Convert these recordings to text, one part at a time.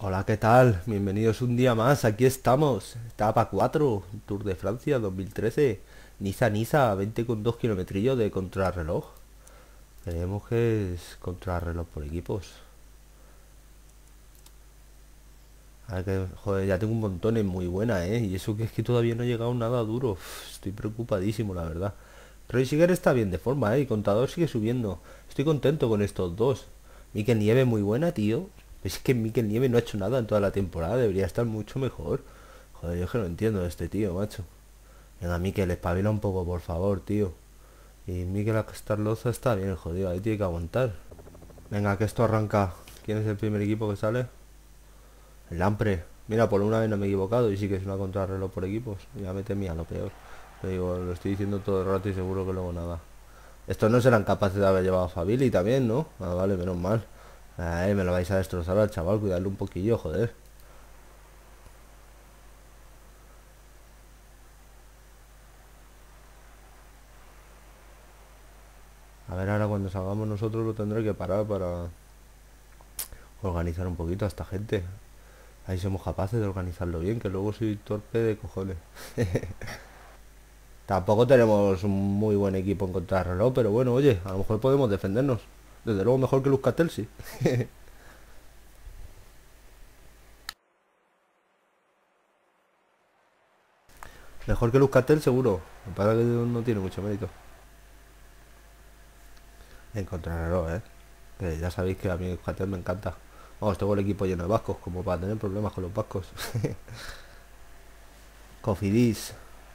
Hola, ¿qué tal? Bienvenidos un día más. Aquí estamos. Etapa 4, Tour de Francia 2013. Niza, 20,2 kilometrillos de contrarreloj. Creemos que es contrarreloj por equipos. A ver que, joder, ya tengo un montón, es muy buena, ¿eh? Y eso que es que todavía no he llegado nada duro. Estoy preocupadísimo, la verdad. Roy Siger está bien de forma, ¿eh? Y Contador sigue subiendo. Estoy contento con estos dos. Mikel Nieve muy buena, tío. Es que Mikel Nieve no ha hecho nada en toda la temporada. Debería estar mucho mejor. Joder, yo es que no entiendo de este tío, macho. Venga, Mikel, espabila un poco, por favor, tío. Y Mikel Astarloza está bien, jodido. Ahí tiene que aguantar. Venga, que esto arranca. ¿Quién es el primer equipo que sale? El Lampre. Mira, por una vez no me he equivocado y sí que es una contrarreloj por equipos. Ya me temía lo peor. Pero digo, lo estoy diciendo todo el rato y seguro que luego nada. Estos no serán capaces de haber llevado a Fabili también, ¿no? Ah, vale, menos mal. Me lo vais a destrozar al chaval, cuidadle un poquillo, joder. A ver, ahora cuando salgamos nosotros lo tendré que parar para organizar un poquito a esta gente. Ahí somos capaces de organizarlo bien, que luego soy torpe de cojones. Tampoco tenemos un muy buen equipo en contrarreloj, pero bueno, oye, a lo mejor podemos defendernos. Desde luego mejor que Luzcatel, sí. Mejor que Luzcatel, seguro. Me parece que no tiene mucho mérito. En contrarreloj, ¿eh? Que ya sabéis que a mí Luzcatel me encanta. Vamos, tengo el equipo lleno de vascos, como para tener problemas con los vascos. Cofidis.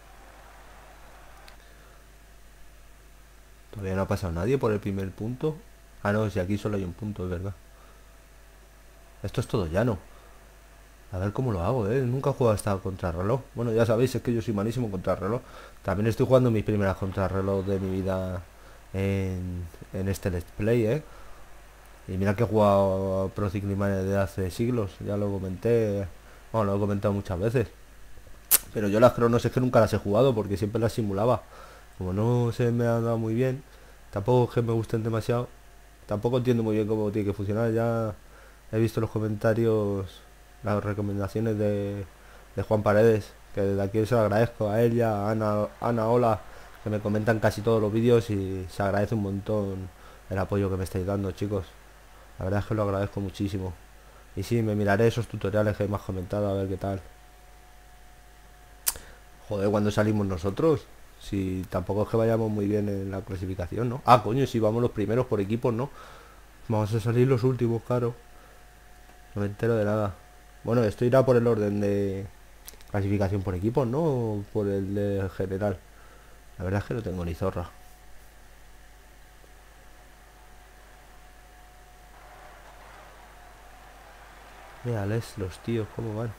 Todavía no ha pasado nadie por el primer punto. Ah, no, si aquí solo hay un punto, es verdad. Esto es todo llano. A ver cómo lo hago, ¿eh? Nunca he jugado hasta contrarreloj. Bueno, ya sabéis, es que yo soy malísimo en contrarreloj. También estoy jugando mis primeras contrarreloj de mi vida en este Let's Play, ¿eh? Y mira que he jugado a Pro Cycling Manager de hace siglos. Ya lo comenté. Bueno, lo he comentado muchas veces. Pero yo las cronos es que nunca las he jugado porque siempre las simulaba. Como no se me ha dado muy bien, tampoco es que me gusten demasiado. Tampoco entiendo muy bien cómo tiene que funcionar. Ya he visto los comentarios, las recomendaciones de Juan Paredes, que desde aquí se lo agradezco a él y a Ana Ola, que me comentan casi todos los vídeos y se agradece un montón el apoyo que me estáis dando, chicos. La verdad es que lo agradezco muchísimo. Y sí, me miraré esos tutoriales que me has comentado a ver qué tal. Joder, cuando salimos nosotros, si tampoco es que vayamos muy bien en la clasificación, ¿no? Ah, coño, si vamos los primeros por equipos, ¿no? Vamos a salir los últimos, claro. No me entero de nada. Bueno, esto irá por el orden de clasificación por equipos, ¿no? O por el de general. La verdad es que no tengo ni zorra. Mírales los tíos, cómo van.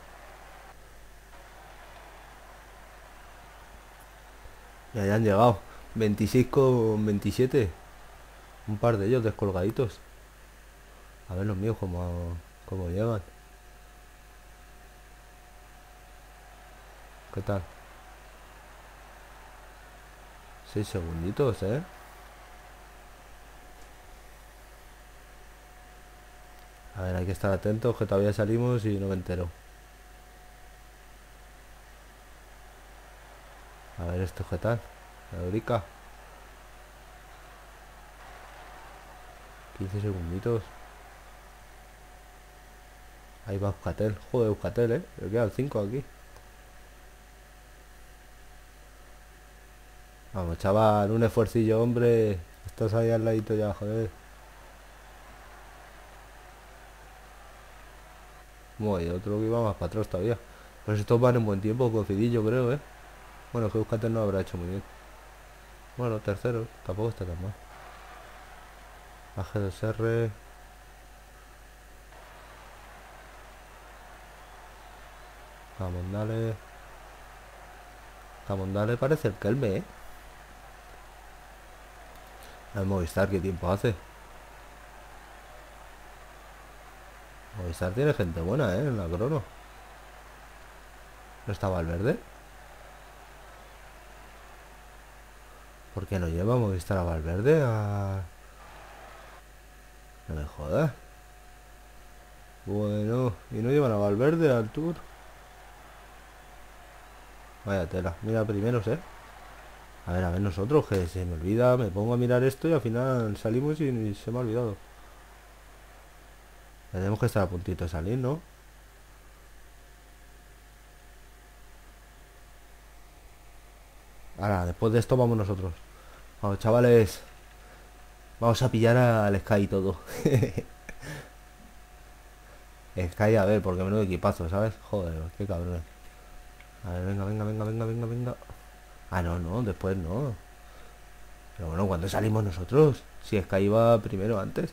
Ya han llegado. 26 con 27. Un par de ellos descolgaditos. A ver los míos cómo llegan. ¿Qué tal? 6 segunditos, ¿eh? A ver, hay que estar atentos que todavía salimos y no me entero. A ver esto qué tal. Eurica. 15 segunditos. Ahí va Euskatel. Joder, Euskatel, le quedan 5 aquí. Vamos, chaval, un esfuercillo, hombre. Estás ahí al ladito ya, joder. Muy, otro que iba más para atrás todavía. Pues estos van en buen tiempo, coincidillo creo, Bueno, que Euskatel no habrá hecho muy bien. Bueno, tercero, tampoco está tan mal. AG2R. Camondale. Camondale parece el Kelme, El Movistar, ¿qué tiempo hace? Movistar tiene gente buena, en la crono. ¿No estaba el verde? ¿Por qué no lleva Movistar a Valverde? No me jodas. Bueno, y no llevan a Valverde al Tour. Vaya tela. Mira primeros, A ver nosotros, que se me olvida, me pongo a mirar esto y al final salimos y se me ha olvidado. Tenemos que estar a puntito de salir, ¿no? Ahora, después de esto vamos nosotros. Vamos, chavales. Vamos a pillar al Sky y todo. Sky, a ver, porque menudo equipazo, ¿sabes? Joder, qué cabrón. A ver, venga, venga, venga, venga, venga, venga. Ah, no, no, después no. Pero bueno, ¿cuándo salimos nosotros? Si Sky iba primero antes.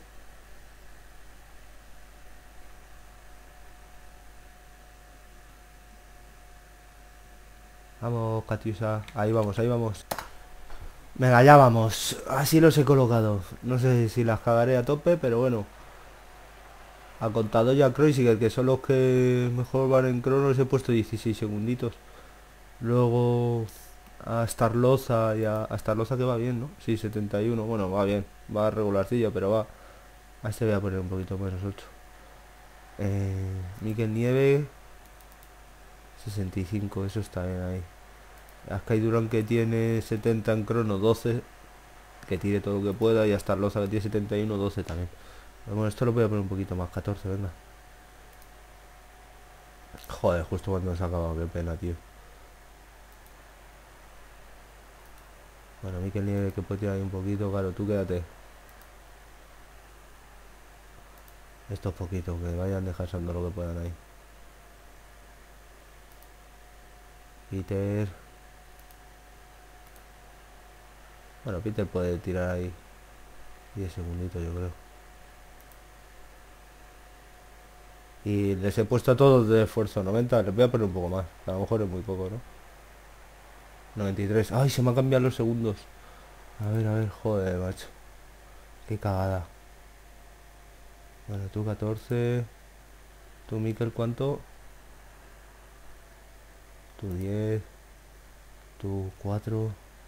Vamos, Katiusa. Ahí vamos, ahí vamos. Venga, ya vamos. Así los he colocado. No sé si las cagaré a tope, pero bueno. A contador ya Kreuziger, que son los que mejor van en cronos, he puesto 16 segunditos. Luego a Starloza y a Starloza, que va bien, ¿no? Sí, 71. Bueno, va bien. Va regularcillo, pero va. A este voy a poner un poquito menos 8. Mikel Nieve 65, eso está bien ahí. Sky Duran, que tiene 70 en crono, 12, que tire todo lo que pueda. Y hasta Loza, que tiene 71, 12 también. Pero bueno, esto lo voy a poner un poquito más, 14, venga. Joder, justo cuando se ha acabado, qué pena, tío. Bueno, Mikel Nieve, que puede tirar ahí un poquito, claro, tú quédate. Estos poquitos, que vayan dejando lo que puedan ahí. Peter. Bueno, Peter puede tirar ahí 10 segunditos, yo creo. Y les he puesto a todos de esfuerzo 90. Les voy a poner un poco más. A lo mejor es muy poco, ¿no? 93. ¡Ay, se me han cambiado los segundos! A ver, joder, macho. Qué cagada. Bueno, tú 14. Tú, Mikel, ¿cuánto? Tú 10. Tú 4.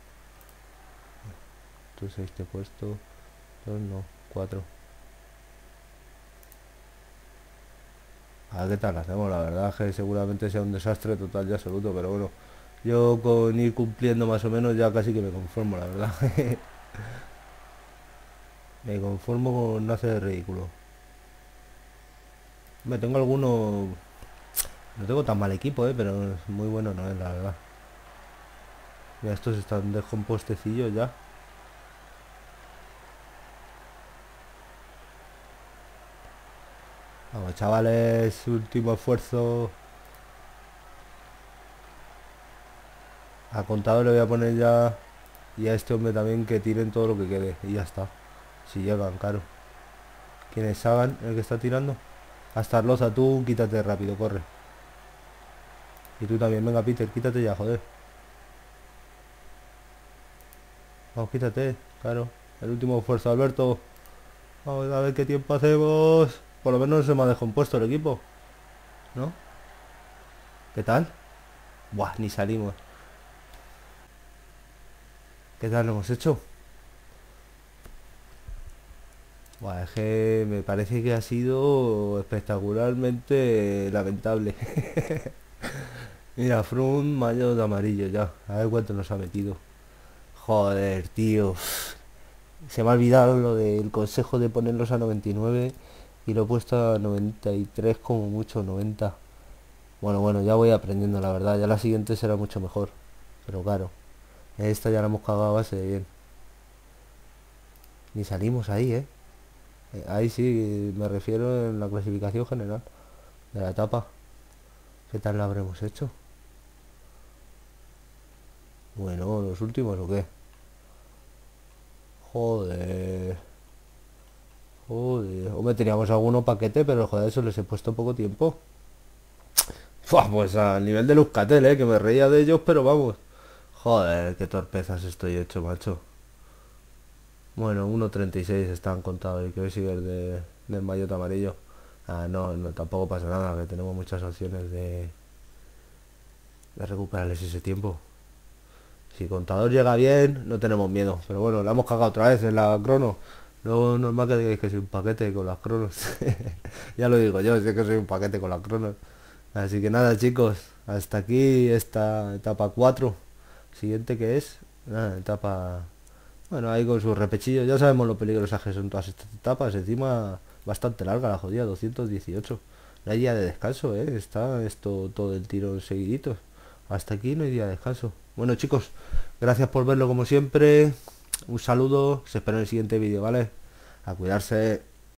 Tú 6 te he puesto. 2 no, 4. A ver qué tal hacemos. La verdad es que seguramente sea un desastre total y absoluto, pero bueno. Yo con ir cumpliendo más o menos ya casi que me conformo, la verdad. Me conformo con no hacer ridículo. Me tengo alguno. No tengo tan mal equipo, pero muy bueno no es, la verdad. Mira, estos están descompostecillos ya. Vamos, chavales, último esfuerzo. A contador le voy a poner ya. Y a este hombre también, que tiren todo lo que quede. Y ya está. Si llegan, claro. ¿Quiénes hagan el que está tirando? Hasta Arloza, tú quítate rápido, corre. Y tú también, venga Peter, quítate ya, joder. Vamos, quítate, claro. El último esfuerzo, Alberto. Vamos a ver qué tiempo hacemos. Por lo menos no se me ha descompuesto el equipo, ¿no? ¿Qué tal? Buah, ni salimos. ¿Qué tal lo hemos hecho? Buah, es que me parece que ha sido espectacularmente lamentable. Mira, Froome, mayo de amarillo ya. A ver cuánto nos ha metido. Joder, tío. Se me ha olvidado lo del consejo de ponerlos a 99 y lo he puesto a 93 como mucho, 90. Bueno, bueno, ya voy aprendiendo, la verdad. Ya la siguiente será mucho mejor. Pero claro, esta ya la hemos cagado a base de bien. Ni salimos ahí, ¿eh? Ahí sí, me refiero en la clasificación general de la etapa. ¿Qué tal la habremos hecho? Bueno, ¿los últimos o qué? Joder. Joder. Hombre, teníamos alguno paquete, pero joder, eso les he puesto poco tiempo. Fua, pues al nivel de Luzcatel, que me reía de ellos, pero vamos. Joder, qué torpezas estoy hecho, macho. Bueno, 1.36 están contados y que hoy sigue el del maillot amarillo. Ah, no, no, tampoco pasa nada, que tenemos muchas opciones de recuperarles ese tiempo. Si el contador llega bien, no tenemos miedo. Pero bueno, la hemos cagado otra vez en la crono. Luego normal que digáis que soy un paquete con las cronos. Ya lo digo yo, sé que soy un paquete con las cronos. Así que nada, chicos, hasta aquí esta etapa 4. Siguiente que es, nada, etapa... Bueno, ahí con sus repechillos, ya sabemos lo peligrosas que son todas estas etapas. Encima bastante larga la jodida, 218. No hay día de descanso, está esto todo el tiro seguidito. Hasta aquí no hay día de descanso. Bueno, chicos, gracias por verlo como siempre. Un saludo, se espera en el siguiente vídeo, ¿vale? A cuidarse.